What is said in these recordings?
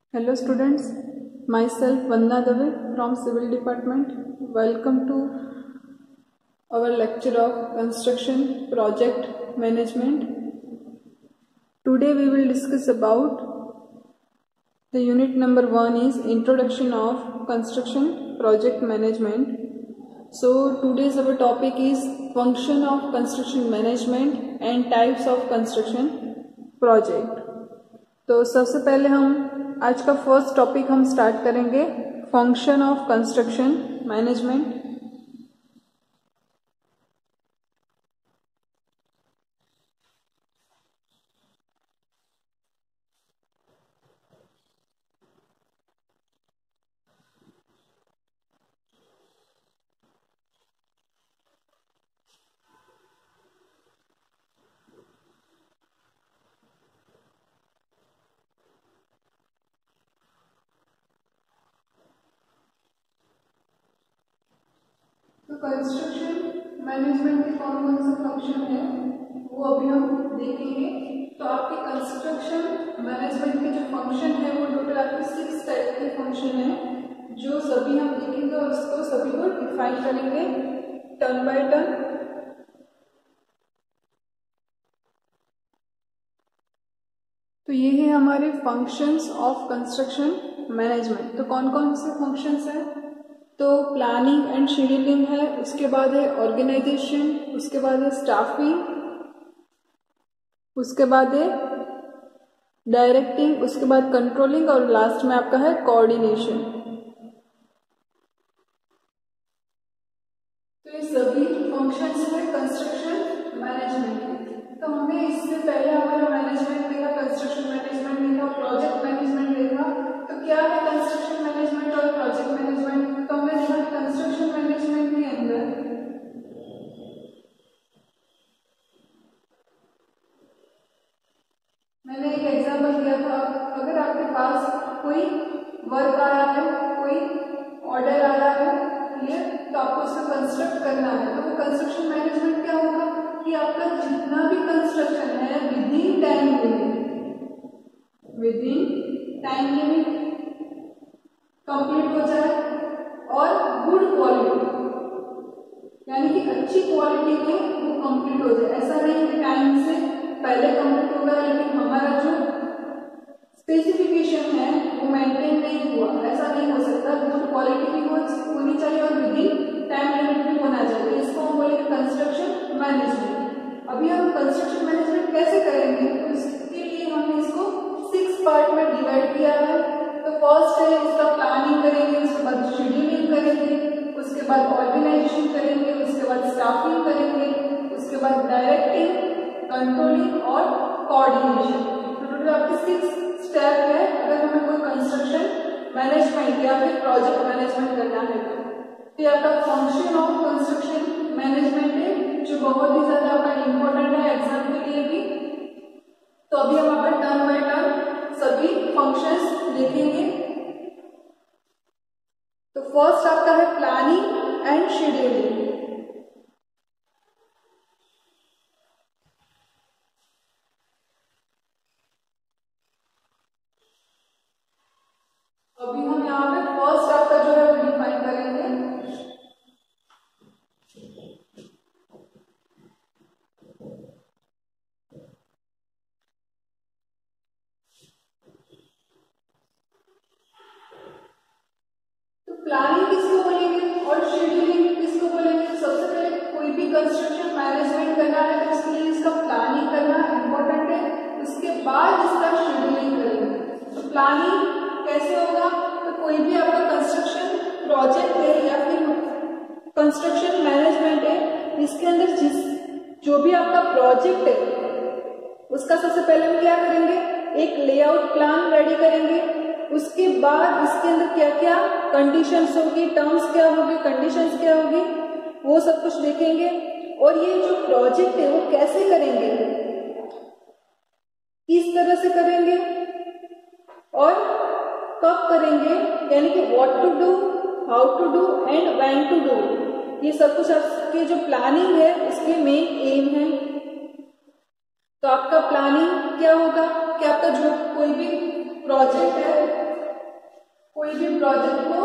Hello students, myself Vandana Dave from Civil Department. Welcome to our lecture of Construction Project Management. Today we will discuss about the unit number 1 is Introduction of Construction Project Management. So today's our topic is Function of Construction Management and Types of Construction Project. तो सबसे पहले हम आज का first topic हम start करेंगे function of construction management. तो construction management के कौन कौन से फंक्शन है वो अभी हम देखेंगे। तो आपके कंस्ट्रक्शन मैनेजमेंट के जो फंक्शन है वो टोटल आपके 6 टाइप के फंक्शन है जो सभी हम देखेंगे और उसको सभी को डिफाइन करेंगे टर्न बाय टर्न। तो ये है हमारे फंक्शंस ऑफ कंस्ट्रक्शन मैनेजमेंट। तो कौन कौन से फंक्शंस हैं? तो प्लानिंग एंड शेड्यूलिंग है, उसके बाद है ऑर्गेनाइजेशन, उसके बाद है स्टाफिंग, उसके बाद है डायरेक्टिंग, उसके बाद कंट्रोलिंग और लास्ट में आपका है कोऑर्डिनेशन। तो ये सभी फंक्शंस है कंस्ट्रक्शन मैनेजमेंट के। तो हमने इससे पहले हमारा मैनेजमेंट देखा, कंस्ट्रक्शन मैनेजमेंट देखा, प्रोजेक्ट मैनेजमेंट देखा। तो क्या है कंस्ट्रक्शन मैनेजमेंट और प्रोजेक्ट मैनेजमेंट? तो हमने देखा कंस्ट्रक्शन मैनेजमेंट के अंदर मैंने एक एग्जांपल दिया था। अगर आपके पास कोई वर्क आया है, कोई ऑर्डर आया है, तो आपको उसको कंस्ट्रक्ट करना है। तो वो कंस्ट्रक्शन मैनेजमेंट क्या होगा कि आपका जितना भी कंस्ट्रक्शन है within time limit complete हो जाए और गुड क्वालिटी, यानी कि अच्छी क्वालिटी में वो कंप्लीट हो जाए। ऐसा नहीं कि टाइम से पहले कंप्लीट होगा लेकिन हमारा जो स्पेसिफिकेशन है वो मेंटेन नहीं हुआ, ऐसा नहीं हो सकता। गुड क्वालिटी भी होनी चाहिए और विद इन टाइम लिमिट भी होना चाहिए। इसको हम बोलेंगे कंस्ट्रक्शन मैनेजमेंट। अभी हम कंस्ट्रक्शन मैनेजमेंट कैसे करेंगे? तो इसके लिए हमने इसको 6 पार्ट में डिवाइड किया है। तो फर्स्ट है इसका प्लानिंग करेंगे, उसके बाद शेड्यूलिंग करेंगे, उसके बाद ऑर्गेनाइजेशन करेंगे, उसके बाद स्टाफिंग करेंगे, उसके बाद डायरेक्टिंग, कंट्रोलिंग और कोऑर्डिनेशन। तो टोटल आपके 6 स्टेप है अगर हमें कोई कंस्ट्रक्शन मैनेजमेंट या फिर प्रोजेक्ट मैनेजमेंट करना है। तो ये आपका फंक्शन ऑफ कंस्ट्रक्शन मैनेजमेंट है जो बहुत ही ज्यादा आपका इम्पोर्टेंट है एग्जाम के लिए भी। तो अभी हम आपका टर्न बाय टर्न सभी फंक्शंस देखेंगे। तो फर्स्ट आपका है प्लानिंग एंड शेड्यूलिंग। अभी हम यहाँ पे फर्स्ट आपका जो है वो डिफाइन करेंगे। प्लानिंग किसको बोलेंगे और शेड्यूलिंग किसको बोलेंगे? तो सबसे पहले कोई भी कंस्ट्रक्शन मैनेजमेंट करना है तो उसके लिए इसका प्लानिंग करना इम्पोर्टेंट है, उसके बाद इसका शेड्यूलिंग करेंगे। तो प्लानिंग कैसे होगा? तो कोई भी आपका कंस्ट्रक्शन प्रोजेक्ट है या फिर कंस्ट्रक्शन मैनेजमेंट है, इसके अंदर जो भी आपका प्रोजेक्ट है उसका सबसे पहले हम क्या करेंगे? एक लेआउट प्लान रेडी करेंगे। उसके बाद इसके अंदर क्या क्या कंडीशंस होगी, टर्म्स क्या होगी, कंडीशंस क्या होगी, वो सब कुछ देखेंगे। और ये जो प्रोजेक्ट है वो कैसे करेंगे, किस तरह से करेंगे और कब करेंगे, यानी कि what to do, how to do and when to do. ये सब कुछ आपके जो प्लानिंग है उसके मेन एम है। तो आपका प्लानिंग क्या होगा कि आपका जो कोई भी प्रोजेक्ट है कोई भी प्रोजेक्ट को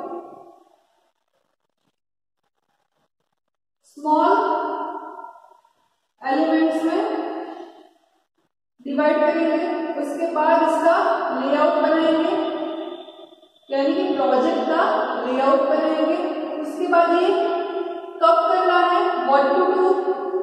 स्मॉल एलिमेंट्स में डिवाइड करेंगे, उसके बाद इसका लेआउट बनाएंगे, यानी कि प्रोजेक्ट का लेआउट बनाएंगे। उसके बाद ये कब करना है, what to do,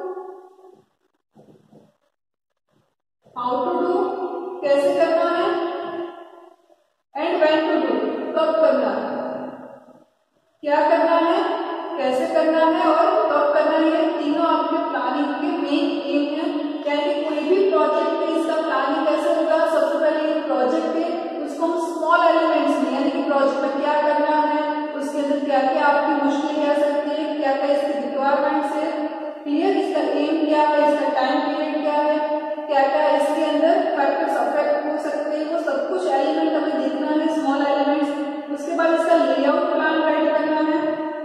how to do, कैसे करना है, एंड व्हेन टू डू, कब करना है, क्या करना है, कैसे करना है और कब करना है। ये तीनों आपके प्लानिंग के मेन एम है। यानी कोई भी प्रोजेक्ट है इसका प्लानिंग कैसे होगा, सबसे पहले ये प्रोजेक्ट है उसको हम स्मॉल एलिमेंट्स में, यानी कि प्रोजेक्ट में क्या करना है, उसके अंदर क्या क्या आपकी मुश्किलें आ सकती है, क्या क्या इसकी रिक्वायरमेंट्स है, क्लियर, इसका एम क्या है, इसका टाइम पीरियड क्या है, क्या क्या इसके अंदर फैक्टर्स अफेक्ट हो सकते हैं, वो सब कुछ एलिमेंट हमें देखना है, स्मॉल एलिमेंट्स। उसके बाद इसका लेआउट प्लान राइट करना है,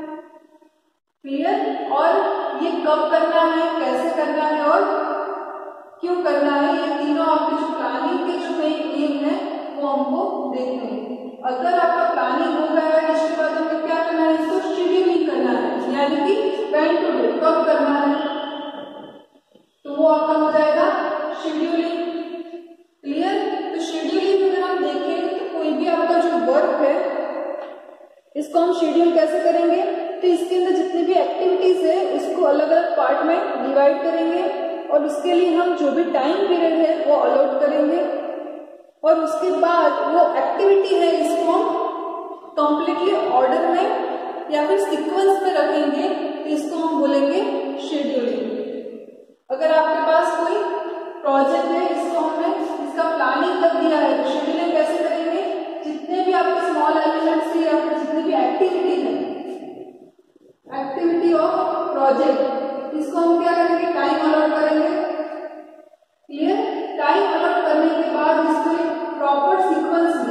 क्लियर, और ये कब करना है, कैसे करना है और क्यों करना है, ये तीनों आपके जो प्लानिंग के जो मेन एम है वो हमको देखने हैं। अगर आपका प्लानिंग हो गया है, इसके बाद हमें क्या करना है, इसको शेड्यूलिंग करना है, यानी कि व्हेन टू डू, कब करना है, तो वो आपका हो जाएगा शेड्यूलिंग, क्लियर। तो शेड्यूलिंग अगर हम देखें तो कोई भी आपका जो वर्क है इसको हम शेड्यूल कैसे करेंगे, तो इसके अंदर जितनी भी एक्टिविटीज है उसको अलग अलग पार्ट में डिवाइड करेंगे और उसके लिए हम जो भी टाइम पीरियड है वो अलॉट करेंगे और उसके बाद वो एक्टिविटी है इसको हम कंप्लीटली ऑर्डर में या फिर सीक्वेंस में रखेंगे, तो इसको हम बोलेंगे शेड्यूलिंग। अगर आपके पास कोई प्रोजेक्ट है, इसको हमने इसका प्लानिंग कर दिया है, तो शेड्यूलिंग कैसे करेंगे, जितने भी आपके स्मॉल एलिमेंट्स है या फिर जितनी भी एक्टिविटी है, एक्टिविटी ऑफ प्रोजेक्ट, इसको हम क्या करेंगे, टाइम अलॉट करेंगे, क्लियर। टाइम अलॉट करने के बाद इसको प्रॉपर सीक्वेंस में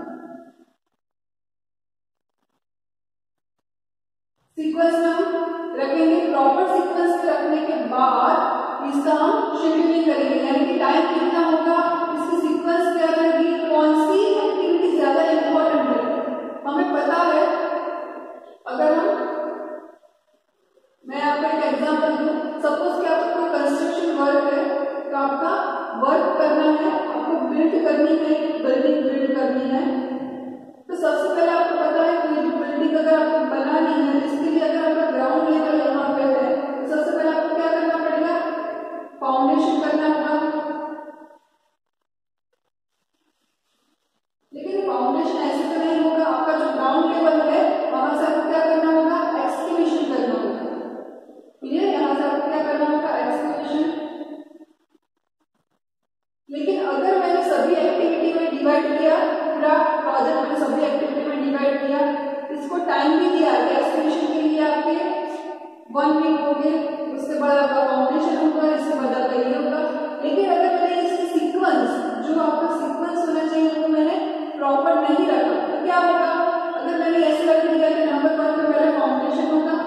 हम रखेंगे। प्रॉपर सीक्वेंस में रखने के बाद इसका हम शेड्यूलिंग करेंगे, यानी कि टाइम कितना होगा, इसकी सीक्वेंस क्या रहेगी, कौन सी एक्टिविटी ज्यादा इंपॉर्टेंट है। हमें पता है, अगर मैं आपको एक एग्जांपल दूं, सपोज कि आपको कोई कंस्ट्रक्शन वर्क है, तो आपका वर्क करना है, आपको बिल्ड करनी है, बिल्डिंग बिल्ड करनी है, तो सबसे पहले आपको पता है कोई भी बिल्डिंग अगर आपको बनानी है, इसके लिए अगर आपका ग्राउंड लेवल यहाँ पे है, तो सबसे पहले आपको क्या करना पड़ेगा, फाउंडेशन करना होगा। लेकिन फाउंडेशन ऐसे तो नहीं होगा, आपका जो ग्राउंड लेवल है वहां से आपको क्या करना होगा, एक्सकेवेशन करना होगा, क्लियर, यहाँ से आपको क्या करना होगा, एक्सकेवेशन। लेकिन अगर मैंने सभी एक्टिविटी में डिवाइड किया, पूरा प्रोजेक्ट में सभी एक्टिविटी में डिवाइड किया, इसको टाइम भी दिया है एक्सकेवेशन के लिए, आपके 1 वीक हो गए, उसके बाद आपका फाउंडेशन होगा, इसके बाद आपका ये होगा। लेकिन अगर मैंने इसकी सीक्वेंस, जो आपका सीक्वेंस होना चाहिए वो मैंने प्रॉपर नहीं रखा, तो क्या होगा, अगर मैंने ऐसे रख दिया कि नंबर 1 पे पहले फाउंडेशन होगा,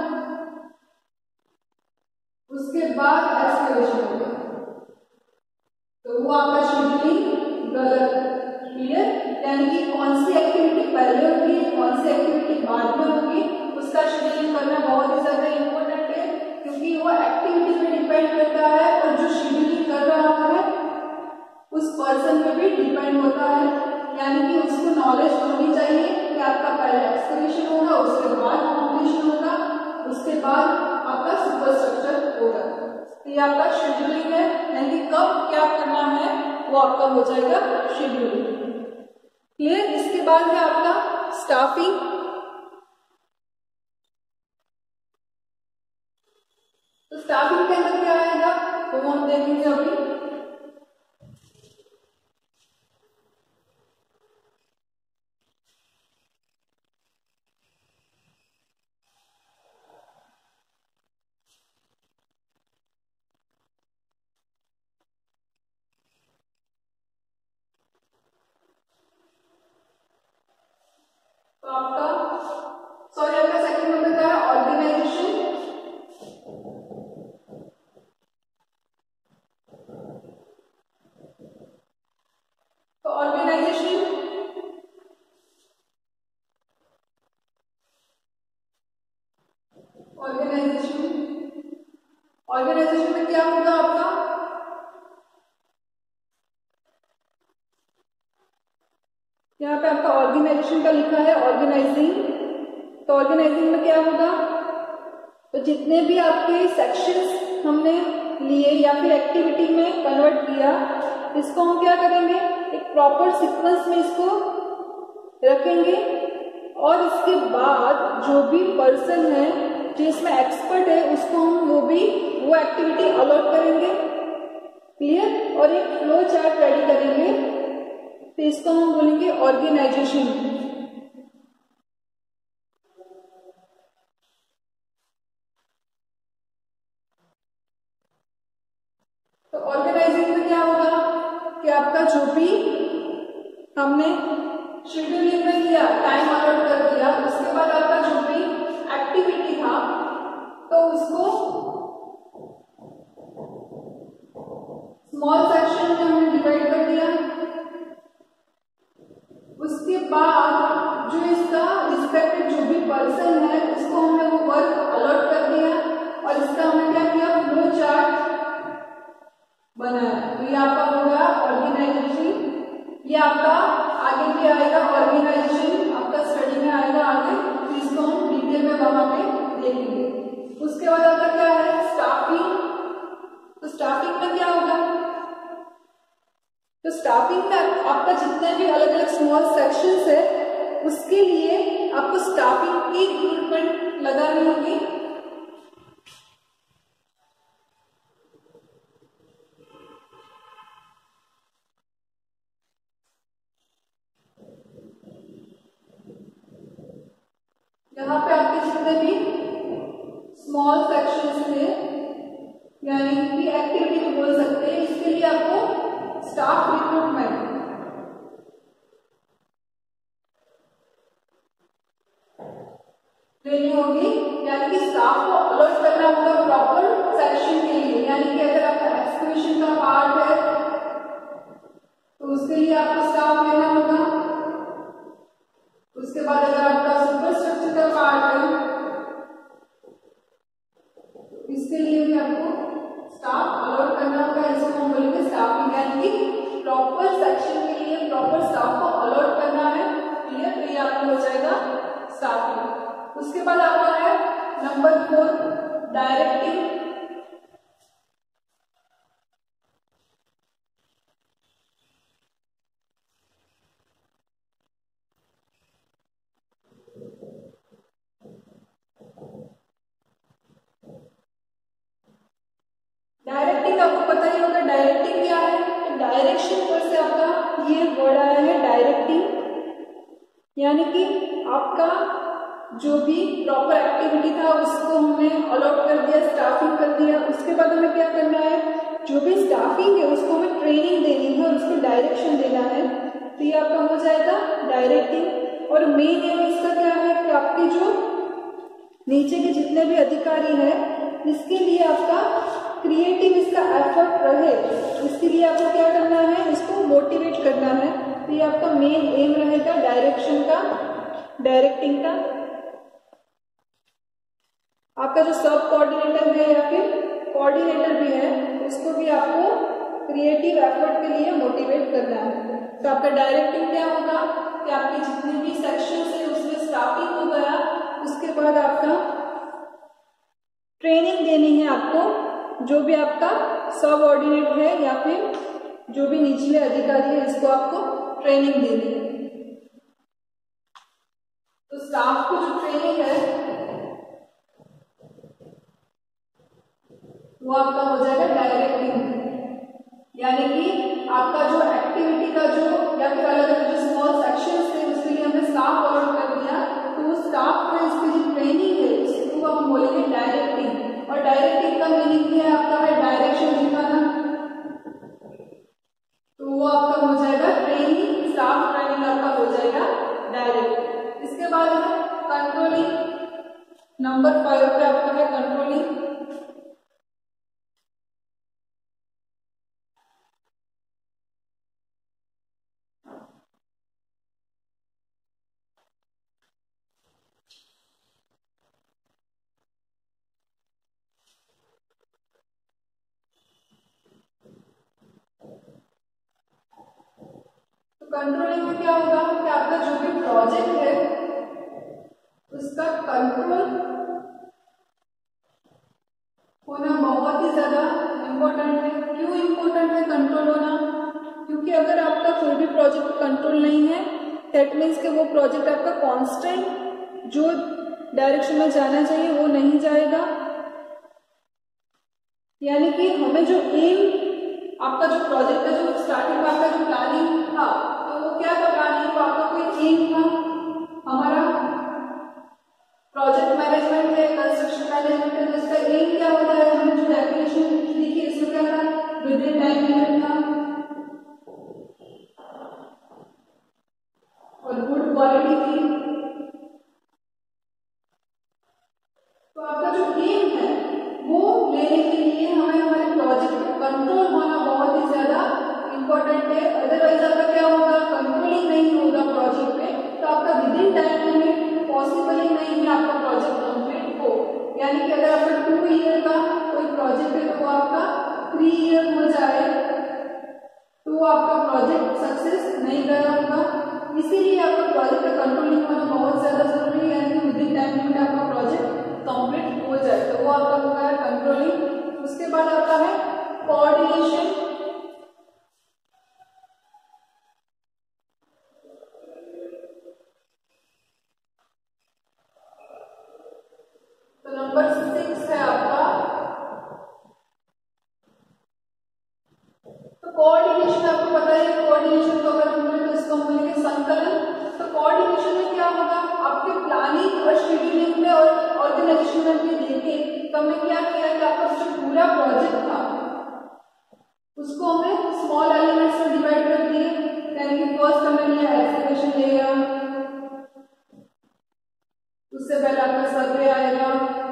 उसके बाद एक्सकेवेशन होगा, तो वो आपका शेड्यूलिंग गलत, क्लियर। यानी कि कौन सी एक्टिविटी पहले होगी, कौन सी एक्टिविटी बाद में होगी, उसका शेड्यूलिंग करना बहुत ही ज्यादा इम्पोर्टेंट है, क्योंकि वो एक्टिविटी पे डिपेंड करता है और जो शेड्यूलिंग कर रहा है उस पर्सन पे भी डिपेंड होता है। यानी कि उसको नॉलेज होनी चाहिए कि आपका पहले एक्सकेवेशन होगा, उसके बाद फाउंडेशन होगा, उसके बाद आपका सुपर स्ट्रक्चर होगा। तो ये आपका शेड्यूलिंग है, यानी कि कब क्या करना है वो आपका हो जाएगा शेड्यूलिंग, क्लियर। इसके बाद है आपका स्टाफिंग। तो स्टाफिंग के अंदर क्या आएगा तो वो हम देखेंगे अभी। तो आपका आपका सेकंड नंबर का है ऑर्गेनाइजेशन। तो ऑर्गेनाइजेशन क्या होगा आपका, यहाँ पे आपका ऑर्गेनाइजेशन का लिखा है ऑर्गेनाइजिंग। तो ऑर्गेनाइजिंग में क्या होगा, तो जितने भी आपके सेक्शंस हमने लिए या फिर एक्टिविटी में कन्वर्ट किया, इसको हम क्या करेंगे, एक प्रॉपर सीक्वेंस में इसको रखेंगे और इसके बाद जो भी पर्सन है जो इसमें एक्सपर्ट है उसको हम वो एक्टिविटी अलॉट करेंगे। क्लियर। और एक फ्लो चार्ट रेडी करेंगे, तो इसको हम बोलेंगे ऑर्गेनाइजेशन। तो ऑर्गेनाइजिंग में क्या होगा कि आपका जो भी हमने शेड्यूलिंग में किया, टाइम अलॉट कर दिया, उसके बाद आपका जो भी एक्टिविटी था तो उसको स्मॉल सेक्शन में हमने डिवाइड कर दिया। उसके बाद जो इसका रिस्पेक्टेड जो भी पर्सन है उसको हमने वो वर्क अलॉट कर दिया और इसका हमने क्या किया, फ्लो चार्ट बनाया। तो ये आपका होगा ऑर्गेनाइजेशन। ये आपका आगे भी आएगा, ऑर्गेनाइजेशन आपका स्टडी में आएगा आगे, तो इसको हम डिटेल में वहां पे देखेंगे। उसके बाद आपका क्या है, स्टाफिंग। तो स्टाफिंग में क्या होगा, तो स्टाफिंग में आपका जितने भी अलग अलग स्मॉल सेक्शंस है उसके लिए आपको स्टाफिंग की रिक्रूटमेंट लगानी होगी। यहाँ पे आपके जितने भी स्मॉल सेक्शंस थे यानी कि एक्टिविटी भी बोल सकते हैं, इसके लिए आपको स्टाफ रिक्रूटमेंट देनी होगी, यानी कि स्टाफ को अलॉट करना होगा प्रॉपर सेक्शन के लिए। यानी कि अगर आपका एक्सक्यूशन का पार्ट है तो उसके लिए आपको स्टाफ लेना होगा। उसके बाद अगर आपका सुपरस्ट्रक्चर का पार्ट है इसके लिए भी आपको स्टाफ अलॉट करना होगा। इसको हम बोलेंगे स्टाफिंग, यानी कि प्रॉपर सेक्शन के लिए प्रॉपर स्टाफ को अलॉट करना है। क्लियर। तो ये आपको हो जाएगा स्टाफिंग। उसके बाद आपका है नंबर 4 डायरेक्टिंग। डायरेक्टिंग आपको पता ही होगा, डायरेक्टिंग क्या है, तो डायरेक्शन पर से आपका ये वर्ड आया है डायरेक्टिंग, यानी कि आपका जो भी प्रॉपर एक्टिविटी था उसको हमने अलॉट कर दिया, स्टाफिंग कर दिया। उसके बाद हमें क्या करना है, जो भी स्टाफिंग है उसको हमें ट्रेनिंग देनी है और उसको डायरेक्शन देना है। तो ये आपका हो जाएगा डायरेक्टिंग। और मेन एम इसका क्या है कि आपके जो नीचे के जितने भी अधिकारी हैं इसके लिए आपका क्रिएटिव इसका एफर्ट रहे, इसके लिए आपको क्या करना है, इसको मोटिवेट करना है। तो ये आपका मेन एम रहेगा डायरेक्शन का, डायरेक्टिंग का। आपका जो सब कोऑर्डिनेटर है या फिर कोऑर्डिनेटर भी है उसको भी आपको क्रिएटिव एफर्ट के लिए मोटिवेट करना है। तो आपका डायरेक्टिंग क्या होगा कि आपके जितने भी सेक्शंस है उसमें स्टाफिंग हो गया, उसके बाद आपका ट्रेनिंग देनी है आपको, जो भी आपका सब ऑर्डिनेट है या फिर जो भी निचले अधिकारी है इसको आपको ट्रेनिंग देनी है। तो स्टाफ को जो ट्रेनिंग है वो आपका हो जाएगा डायरेक्टिंग, यानी कि आपका जो एक्टिविटी का जो या फिर अलग अलग जो स्मॉल सेक्शंस थे उसके लिए हमने स्टाफ अलॉट कर दिया, तो वो स्टाफ को इसकी जो ट्रेनिंग है उसको हम बोलेंगे डायरेक्टिंग। और डायरेक्टिंग का मीनिंग है आपका है डायरेक्शन दिखाना, तो वो आपका हो जाएगा ट्रेनिंग, स्टाफ ट्रेनिंग आपका हो जाएगा डायरेक्ट। इसके बाद है कंट्रोलिंग, नंबर 5 पे आपका है कंट्रोलिंग। कंट्रोलिंग में क्या होगा कि आपका जो भी प्रोजेक्ट है उसका कंट्रोल होना बहुत ही ज्यादा इम्पोर्टेंट है। क्यों इम्पोर्टेंट है कंट्रोल होना? क्योंकि अगर आपका कोई भी प्रोजेक्ट कंट्रोल नहीं है दैट मीन्स कि वो प्रोजेक्ट आपका कांस्टेंट जो डायरेक्शन में जाना चाहिए वो नहीं जाएगा। यानी कि हमें जो एम आपका जो प्रोजेक्ट का जो स्टार्टिंग में आपका जो प्लानिंग था तो वो क्या था? प्लानिंग तो आपका कोई एम था, हमारा प्रोजेक्ट मैनेजमेंट है, कंस्ट्रक्शन मैनेजमेंट है, तो इसका एम क्या होता है? हमने जो डेफिनेशन लिखी इसमें क्या था? विद इन टाइम लिमिट था और गुड क्वालिटी थी। तो आपका जो एम है वो लेने के लिए हमें हमारे प्रोजेक्ट पर कंट्रोल होना बहुत ही ज्यादा इंपॉर्टेंट है। अदरवाइज आपका क्या होगा? कंट्रोलिंग नहीं होगा प्रोजेक्ट पे तो आपका within time limit possible ही नहीं है आपका प्रोजेक्ट कंप्लीट हो। यानी कि अगर आपका 2 ईयर का कोई प्रोजेक्ट है तो आपका 3 ईयर हो जाए तो आपका प्रोजेक्ट सक्सेस नहीं गया होगा। इसीलिए आपका प्रोजेक्ट का कंट्रोलिंग होना बहुत ज्यादा जरूरी है। यानी कि विद इन टाइम लिमिट आपका प्रोजेक्ट कंप्लीट हो जाए तो वो आपका होगा है कंट्रोलिंग। उसके बाद आता है कोऑर्डिनेशन। तो नंबर 6 है आपका तो कोऑर्डिनेशन। आपको पता है कोऑर्डिनेशन को अगर हम बोले तो इसको हम बोलेंगे संकलन। तो कोऑर्डिनेशन में क्या होगा? आपके प्लानिंग और शेड्यूलिंग में और ऑर्गेनाइजेशन में भी देखे तो हमने क्या किया कि आपका जो पूरा प्रोजेक्ट था उसको हमने स्मॉल एलिमेंट्स में डिवाइड कर दिए। यानी कि फर्स्ट हमने लिया एग्जीक्यूशन लेगा, उससे पहले आपका सर्वे आएगा,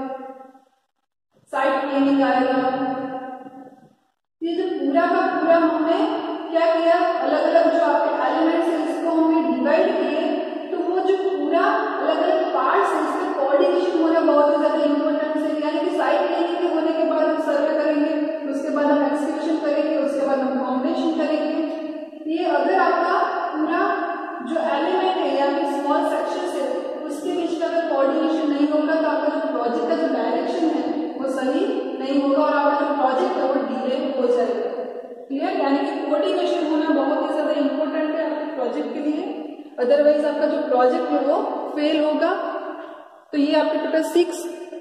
साइट प्लानिंग आएगा। ये जो पूरा का पूरा हमने क्या किया? अलग अलग जो आपके एलिमेंट्स है इसको हमने डिवाइड किए तो वो जो पूरा अलग अलग पार्ट्स है इसका कोऑर्डिनेशन होना बहुत ही ज्यादा इंपॉर्टेंट है। यानी कि साइट प्लानिंग के होने के बाद हम सर्वे करेंगे, उसके बाद हम एक्सक्यूशन करेंगे, उसके बाद हम फाउंडेशन करेंगे। ये अगर आपका पूरा जो एलिमेंट है या फिर स्मॉल सेक्शंस है उसके बीच का अगर कोऑर्डिनेशन नहीं होगा तो आपका जो प्रोजेक्ट का जो डायरेक्शन है वो सही नहीं होगा और आपका जो प्रोजेक्ट है वो डिले हो जाएगा। क्लियर? यानी कि कोऑर्डिनेशन होना बहुत ही ज्यादा इंपॉर्टेंट है आपके प्रोजेक्ट के लिए। अदरवाइज आपका जो प्रोजेक्ट है वो फेल होगा। तो ये आपके टोटल 6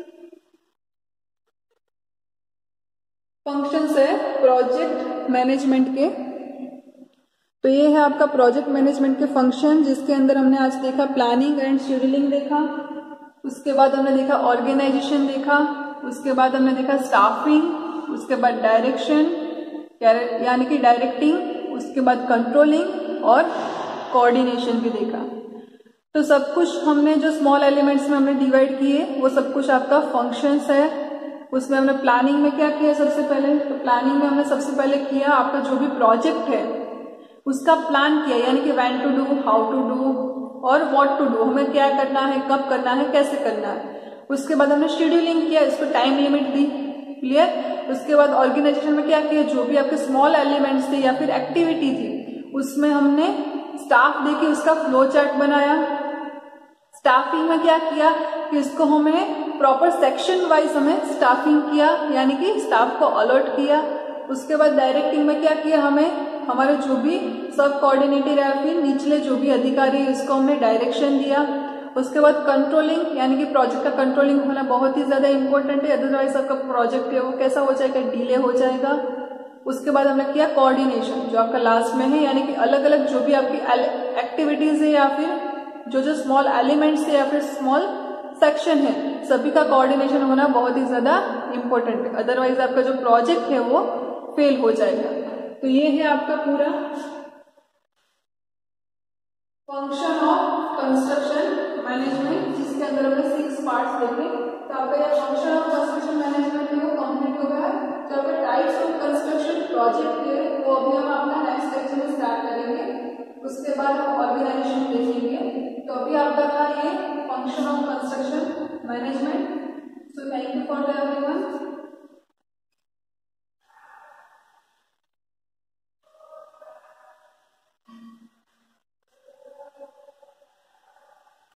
फंक्शंस है प्रोजेक्ट मैनेजमेंट के। तो ये है आपका प्रोजेक्ट मैनेजमेंट के फंक्शन जिसके अंदर हमने आज देखा प्लानिंग एंड शेड्यूलिंग देखा, उसके बाद हमने देखा ऑर्गेनाइजेशन देखा, उसके बाद हमने देखा स्टाफिंग, उसके बाद डायरेक्शन यानी कि डायरेक्टिंग, उसके बाद कंट्रोलिंग और कोऑर्डिनेशन भी देखा। तो सब कुछ हमने जो स्मॉल एलिमेंट्स में हमने डिवाइड किए वो सब कुछ आपका फंक्शंस है। उसमें हमने प्लानिंग में क्या किया? सबसे पहले तो प्लानिंग में हमने सबसे पहले किया आपका जो भी प्रोजेक्ट है उसका प्लान किया, यानी कि when to do, how to do और व्हाट टू डू, हमें क्या करना है, कब करना है, कैसे करना है। उसके बाद हमने शेड्यूलिंग किया, इसको टाइम लिमिट दी। क्लियर? उसके बाद ऑर्गेनाइजेशन में क्या किया? जो भी आपके स्मॉल एलिमेंट्स थे या फिर एक्टिविटी थी उसमें हमने स्टाफ देके उसका फ्लो चार्ट बनाया। स्टाफिंग में क्या किया कि इसको हमें प्रॉपर सेक्शन वाइज हमें स्टाफिंग किया, यानी कि स्टाफ को अलर्ट किया। उसके बाद डायरेक्टिंग में क्या किया? हमें हमारे जो भी सब कोऑर्डिनेटर या फिर निचले जो भी अधिकारी है उसको हमने डायरेक्शन दिया। उसके बाद कंट्रोलिंग, यानी कि प्रोजेक्ट का कंट्रोलिंग होना बहुत ही ज्यादा इंपॉर्टेंट है, अदरवाइज आपका प्रोजेक्ट है वो कैसा हो जाएगा? डिले हो जाएगा। उसके बाद हमने किया कोऑर्डिनेशन जो आपका लास्ट में है, यानी कि अलग अलग जो भी आपकी एक्टिविटीज है या फिर जो जो स्मॉल एलिमेंट्स है या फिर स्मॉल सेक्शन है सभी का कोऑर्डिनेशन होना बहुत ही ज्यादा इंपॉर्टेंट है, अदरवाइज आपका जो प्रोजेक्ट है वो फेल हो जाएगा। तो ये है आपका पूरा फंक्शन ऑफ कंस्ट्रक्शन मैनेजमेंट जिसके अंदर हमने 6 पार्ट्स देखे। तो आपका यह फंक्शन ऑफ कंस्ट्रक्शन मैनेजमेंट है वो कंप्लीट हो गया है। तो आपका टाइप्स ऑफ कंस्ट्रक्शन प्रोजेक्ट है वो अभी हम अपना नेक्स्ट लेक्चर में स्टार्ट करेंगे, उसके बाद हम ऑर्गेनाइजेशन देखेंगे। तो अभी आपका था ये function of construction management. So thank you for